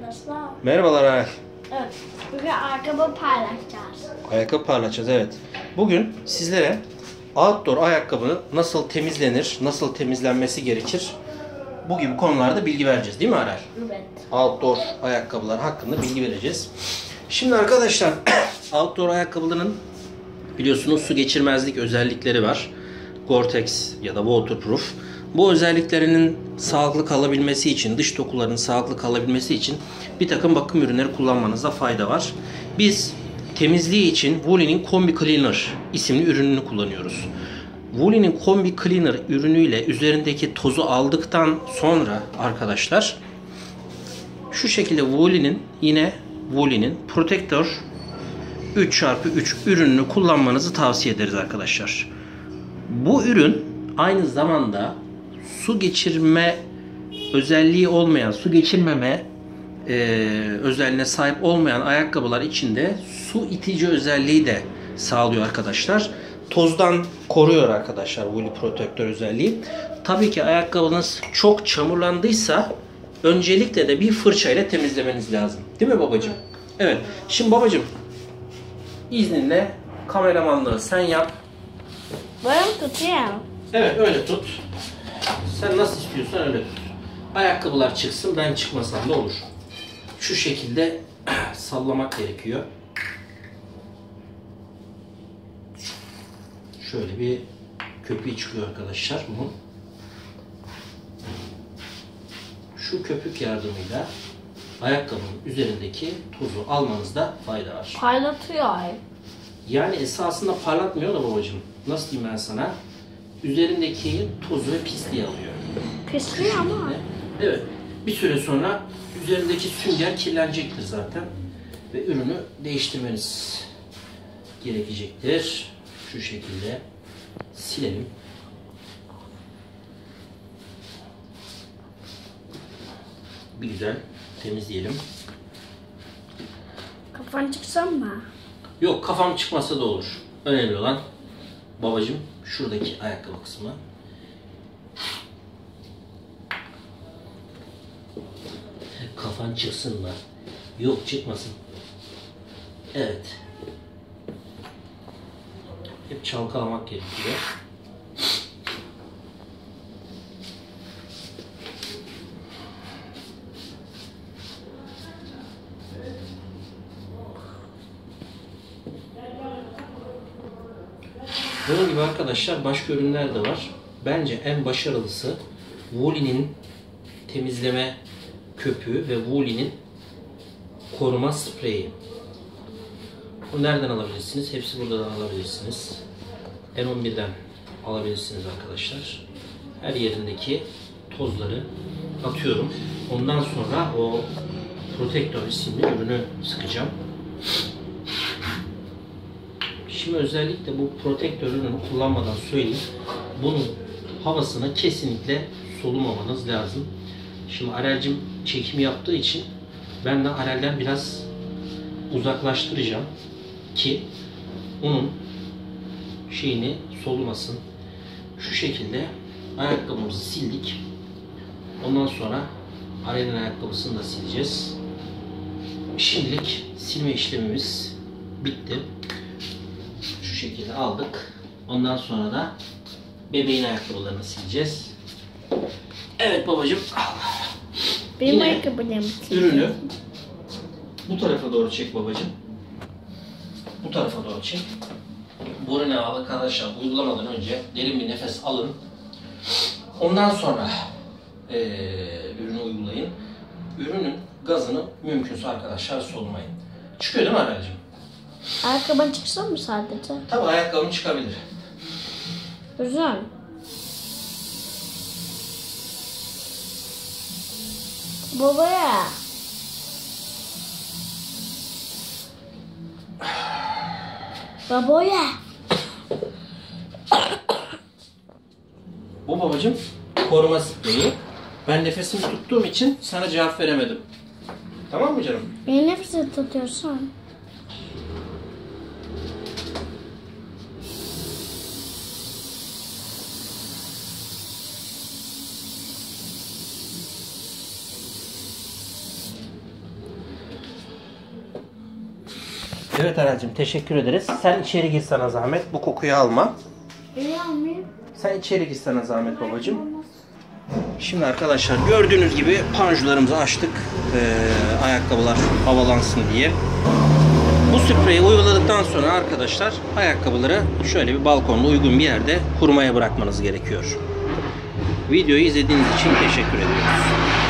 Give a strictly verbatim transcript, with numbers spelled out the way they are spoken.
arkadaşlar. Merhabalar Aral. Evet, bugün ayakkabı paylaşacağız. Ayakkabı parlatacağız, evet. Bugün sizlere outdoor ayakkabının nasıl temizlenir, nasıl temizlenmesi gerekir, bu gibi konularda bilgi vereceğiz değil mi Aral? Evet. Outdoor ayakkabılar hakkında bilgi vereceğiz. Şimdi arkadaşlar outdoor ayakkabıların biliyorsunuz su geçirmezlik özellikleri var. Gore-Tex ya da waterproof. Bu özelliklerinin sağlıklı kalabilmesi için, dış dokuların sağlıklı kalabilmesi için bir takım bakım ürünleri kullanmanızda fayda var. Biz temizliği için Wooly'nin Combi Cleaner isimli ürününü kullanıyoruz. Wooly'nin Combi Cleaner ürünüyle üzerindeki tozu aldıktan sonra arkadaşlar şu şekilde Wooly'nin yine Wooly'nin Protector üç çarpı üç ürününü kullanmanızı tavsiye ederiz arkadaşlar. Bu ürün aynı zamanda su geçirme özelliği olmayan, su geçirmeme e, özelliğine sahip olmayan ayakkabılar için de su itici özelliği de sağlıyor arkadaşlar. Tozdan koruyor arkadaşlar Woolly Protector özelliği. Tabii ki ayakkabınız çok çamurlandıysa öncelikle de bir fırçayla temizlemeniz lazım. Değil mi babacığım? Evet. Şimdi babacığım izninle kameramanlığı sen yap. Ben tutayım. Evet, öyle tut. Sen nasıl istiyorsan öyle tut. Ayakkabılar çıksın, ben çıkmasam da olur. Şu şekilde sallamak gerekiyor. Şöyle bir köpüğü çıkıyor arkadaşlar bunun. Şu köpük yardımıyla ayakkabının üzerindeki tozu almanızda fayda var. Parlatıyor. Yani esasında parlatmıyor da babacığım. Nasıl diyeyim ben sana? Üzerindeki tozu ve pisliği alıyor. Pisliği ama. Evet. Bir süre sonra üzerindeki sünger kirlenecektir zaten. Ve ürünü değiştirmeniz gerekecektir. Şu şekilde silelim. Bir güzel temizleyelim. Kafan çıksın mı? Yok, kafam çıkmasa da olur. Önemli olan babacığım şuradaki ayakkabı kısmı. Kafan çıksın mı? Yok, çıkmasın. Evet. Hep çalkalamak gerekiyor. Bunun gibi arkadaşlar başka ürünler de var. Bence en başarılısı Wooly'nin temizleme köpüğü ve Wooly'nin koruma spreyi. Bu nereden alabilirsiniz? Hepsi buradan alabilirsiniz. N on bir'den alabilirsiniz arkadaşlar. Her yerindeki tozları atıyorum. Ondan sonra o Protector isimli ürünü sıkacağım. Şimdi özellikle bu Protector ürünü kullanmadan söyleyeyim. Bunun havasını kesinlikle solumamanız lazım. Şimdi Arel'cim çekim yaptığı için ben de Arel'den biraz uzaklaştıracağım ki onun şeyini solumasın. Şu şekilde ayakkabımızı sildik. Ondan sonra Arel'in ayakkabısını da sileceğiz. Şimdilik silme işlemimiz bitti. Şu şekilde aldık. Ondan sonra da bebeğin ayakkabılarını sileceğiz. Evet babacığım. Benim Yine ayakkabılarımı ürünü bu tarafa doğru çek babacığım. Bu tarafa doğru çek. Bu ürünü arkadaşlar uygulamadan önce derin bir nefes alın. Ondan sonra ee, ürünü uygulayın. Ürünün gazını mümkünse arkadaşlar solumayın. Çıkıyor değil mi Arel'cim? Ayakkabın çıksın mı sadece? Tabii ayakkabım çıkabilir. Güzel. Babaya. Babaya. Bu babacığım koruma spreyi. Ben nefesimi tuttuğum için sana cevap veremedim. Tamam mı canım? Beni nefesi tutuyorsun. Evet Aracığım, teşekkür ederiz. Sen içeri gir sana zahmet. Bu kokuyu alma. İyi almayayım. Sen içeri gir sana zahmet babacığım. Şimdi arkadaşlar gördüğünüz gibi panjurlarımızı açtık. Ee, ayakkabılar havalansın diye. Bu spreyi uyguladıktan sonra arkadaşlar ayakkabıları şöyle bir balkonda uygun bir yerde kurumaya bırakmanız gerekiyor. Videoyu izlediğiniz için teşekkür ediyoruz.